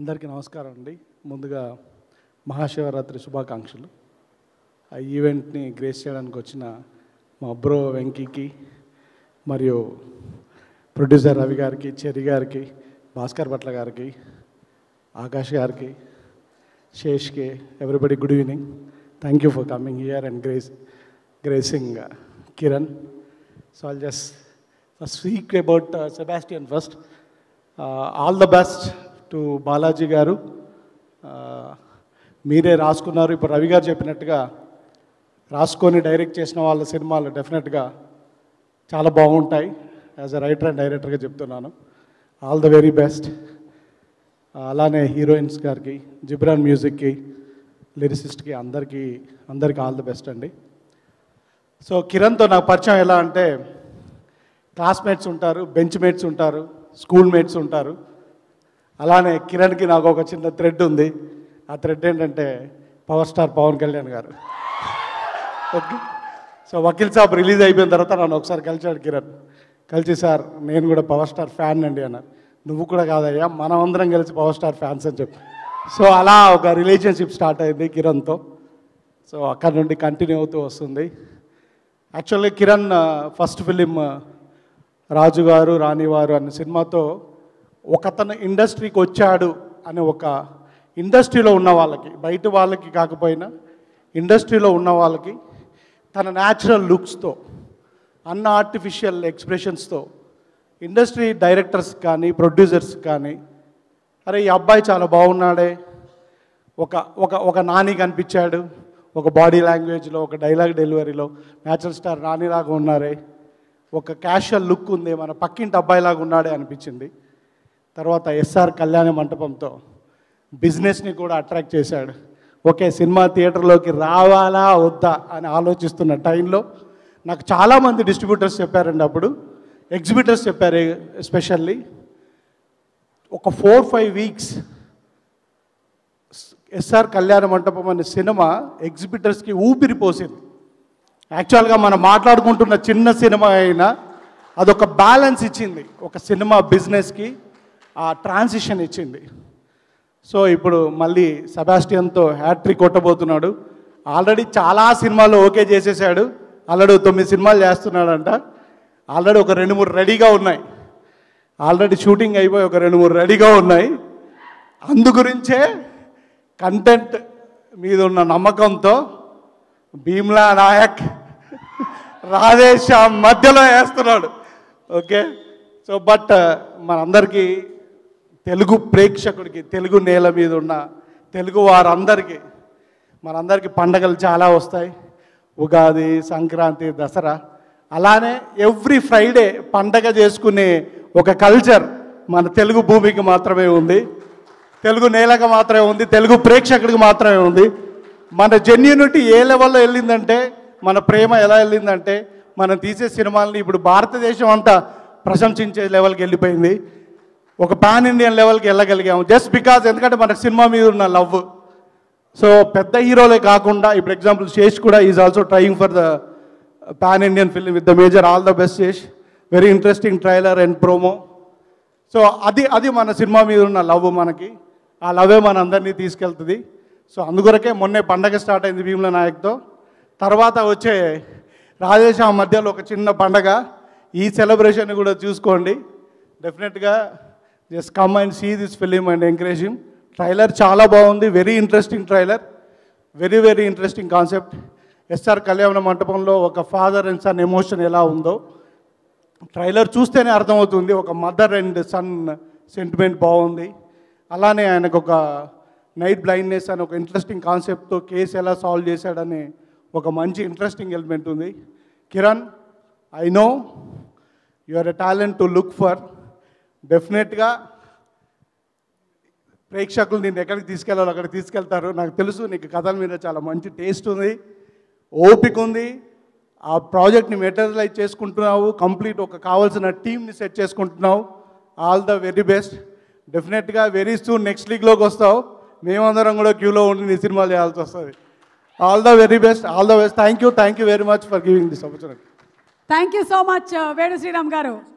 అందరికీ నమస్కారం అండి. ముందుగా మహాశివరాత్రి శుభాకాంక్షలు. ఆ ఈవెంట్ని గ్రేస్ చేయడానికి వచ్చిన మా బ్రో వెంకీకి మరియు ప్రొడ్యూసర్ రవి గారికి, చెరి గారికి, భాస్కర్ భట్ల గారికి, ఆకాష్ గారికి, శేష్కి, everybody good evening. Thank you for coming here and gracing Kiran. So I'll just speak about Sebastian first. All the best to Balaji garu. మీరే రాసుకున్నారు. ఇప్పుడు రవి గారు చెప్పినట్టుగా రాసుకొని డైరెక్ట్ చేసిన వాళ్ళ సినిమాలు డెఫినెట్గా చాలా బాగుంటాయి. యాజ్ అ రైటర్ అండ్ డైరెక్టర్గా చెప్తున్నాను. All the very best. అలానే హీరోయిన్స్ గారికి, జిబ్రాన్ మ్యూజిక్కి, లిరిసిస్ట్కి అందరికీ ఆల్ ద బెస్ట్ అండి. సో కిరణ్తో నాకు పరిచయం ఎలా అంటే, క్లాస్మేట్స్ ఉంటారు, బెంచ్ మేట్స్ ఉంటారు, స్కూల్ మేట్స్ ఉంటారు. అలానే కిరణ్కి నాకు ఒక చిన్న థ్రెడ్ ఉంది. ఆ థ్రెడ్ ఏంటంటే పవర్ స్టార్ పవన్ కళ్యాణ్ గారు. Okay, so Vakeel Saab release అయిపోయిన తర్వాత నన్ను ఒకసారి కలిసాడు కిరణ్. కలిసి సార్ నేను కూడా పవర్ స్టార్ ఫ్యాన్ అండి అన్నారు. నువ్వు కూడా కాదయ్యా, మనం అందరం కలిసి పవర్ స్టార్ ఫ్యాన్స్ అని చెప్పి. సో అలా ఒక రిలేషన్షిప్ స్టార్ట్ అయింది కిరణ్తో. సో అక్కడ నుండి కంటిన్యూ అవుతూ వస్తుంది. Actually Kiran first film Raju Garu Ranivaru అనే సినిమాతో ఒకతను ఇండస్ట్రీకి వచ్చాడు అనే ఒక ఇండస్ట్రీలో ఉన్న వాళ్ళకి, బయట వాళ్ళకి కాకపోయినా ఇండస్ట్రీలో ఉన్న వాళ్ళకి తన న్యాచురల్ లుక్స్తో, అన్న ఆర్టిఫిషియల్ ఎక్స్ప్రెషన్స్తో ఇండస్ట్రీ డైరెక్టర్స్ కానీ ప్రొడ్యూసర్స్ కానీ అరే ఈ అబ్బాయి చాలా బాగున్నాడే, ఒక నాని కనిపించాడు, ఒక బాడీ లాంగ్వేజ్లో, ఒక డైలాగ్ డెలివరీలో న్యాచురల్ స్టార్ నానిలాగా ఉన్నారే, ఒక క్యాషువల్ లుక్ ఉంది, మన పక్కింటి అబ్బాయిలాగా ఉన్నాడే అనిపించింది. తర్వాత ఎస్ఆర్ కళ్యాణ మంటపంతో బిజినెస్ని కూడా అట్రాక్ట్ చేశాడు. ఓకే, సినిమా థియేటర్లోకి రావాలా వద్దా అని ఆలోచిస్తున్న టైంలో నాకు చాలామంది డిస్ట్రిబ్యూటర్స్ చెప్పారండి. అప్పుడు ఎగ్జిబిటర్స్ చెప్పారు. ఎస్పెషల్లీ ఒక 4-5 వీక్స్ ఎస్ఆర్ కళ్యాణ మంటపం అనే సినిమా ఎగ్జిబిటర్స్కి ఊపిరిపోసింది. యాక్చువల్గా మనం మాట్లాడుకుంటున్న చిన్న సినిమా అయినా అదొక బ్యాలెన్స్ ఇచ్చింది, ఒక సినిమా బిజినెస్కి ఆ ట్రాన్సిషన్ ఇచ్చింది. సో ఇప్పుడు మళ్ళీ సెబాస్టియన్తో హ్యాట్రిక్ కొట్టబోతున్నాడు. ఆల్రెడీ చాలా సినిమాలు ఓకే చేసేసాడు. ఆల్రెడీ 9 సినిమాలు చేస్తున్నాడంట. ఆల్రెడీ ఒక 2-3 రెడీగా ఉన్నాయి. ఆల్రెడీ షూటింగ్ అయిపోయి ఒక 2-3 రెడీగా ఉన్నాయి. అందుగురించే కంటెంట్ మీద ఉన్న నమ్మకంతో భీమ్లా నాయక్ రాధేశ్యామ్ మధ్యలో వేస్తున్నాడు. ఓకే, సో బట్ మనందరికీ, తెలుగు ప్రేక్షకుడికి, తెలుగు నేల మీద ఉన్న తెలుగు వారందరికీ, మనందరికీ పండగలు చాలా వస్తాయి. ఉగాది, సంక్రాంతి, దసరా. అలానే ఎవ్రీ ఫ్రైడే పండగ చేసుకునే ఒక కల్చర్ మన తెలుగు భూమికి మాత్రమే ఉంది, తెలుగు నేలకు మాత్రమే ఉంది, తెలుగు ప్రేక్షకుడికి మాత్రమే ఉంది. మన జెన్యూనిటీ ఏ లెవెల్లో వెళ్ళిందంటే, మన ప్రేమ ఎలా వెళ్ళిందంటే, మనం తీసే సినిమాలని ఇప్పుడు భారతదేశం అంతా ప్రశంసించే లెవెల్కి వెళ్ళిపోయింది. ఒక పాన్ ఇండియన్ లెవెల్కి వెళ్ళగలిగాము జస్ట్ బికాజ్, ఎందుకంటే మన సినిమా మీద ఉన్న లవ్. సో పెద్ద హీరోలే కాకుండా ఇప్పుడు ఎగ్జాంపుల్ శేష్ కూడా is also trying for the pan Indian film with the Major. All the best Sesh. Very interesting trailer and promo. So అది మన సినిమా మీద ఉన్న లవ్. మనకి ఆ లవే మన అందరినీ తీసుకెళ్తుంది. సో అందుకొరకే మొన్నే పండగ స్టార్ట్ అయింది భీమ్లా నాయక్తో. తర్వాత వచ్చే రాధేశ్యామ్ మధ్యలో ఒక చిన్న పండగ. ఈ సెలబ్రేషన్ కూడా చూసుకోండి. డెఫినెట్గా just come and see this film and encourage him. Trailer చాలా బాగుంది. Very interesting trailer. Very interesting concept. SR Kalyana మంటపంలో ఒక ఫాదర్ అండ్ సన్ ఎమోషన్ ఎలా ఉందో ట్రైలర్ చూస్తేనే అర్థమవుతుంది. ఒక మదర్ అండ్ సన్ సెంటిమెంట్ బాగుంది. అలానే ఆయనకు ఒక నైట్ బ్లైండ్నెస్ అని ఒక ఇంట్రెస్టింగ్ కాన్సెప్ట్తో కేసు ఎలా సాల్వ్ చేశాడని ఒక మంచి ఇంట్రెస్టింగ్ ఎలిమెంట్ ఉంది. Kiran, I know you are a talent to look for. డెఫినెట్గా ప్రేక్షకులు నిన్ను ఎక్కడికి తీసుకెళ్ళాలో అక్కడికి తీసుకెళ్తారు. నాకు తెలుసు నీకు కథల మీద చాలా మంచి టేస్ట్ ఉంది, ఓపిక ఉంది. ఆ ప్రాజెక్ట్ని మెటీరియలైజ్ చేసుకుంటున్నావు. కంప్లీట్ ఒక కావాల్సిన టీమ్ని సెట్ చేసుకుంటున్నావు. All the very best. డెఫినెట్గా వెరీ సూన్ నెక్స్ట్ లీగ్లోకి వస్తావు. మేమందరం కూడా క్యూలో ఉండి నీ సినిమాలు చేయాల్సి వస్తుంది. All the very best. All the best. Thank you very much for giving this opportunity. Thank you so much Venu Sriram గారు.